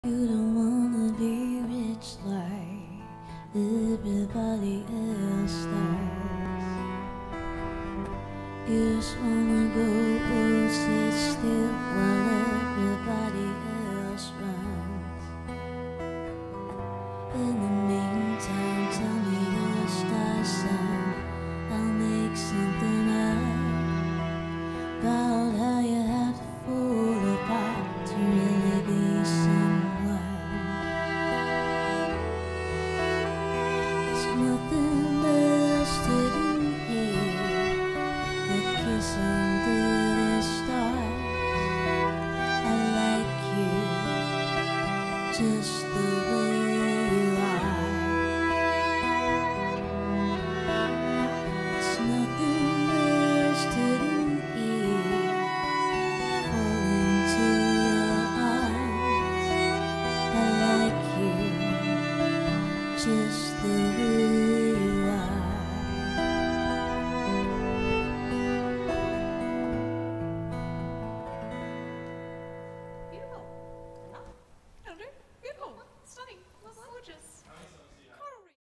You don't wanna be rich like everybody else does. You just wanna go sit still while everybody else runs. In the meantime, tell me your star sign. I'll make something up about how you have to fall apart to really be someone. There's nothing else to do here. The kiss under the stars. I like you just the way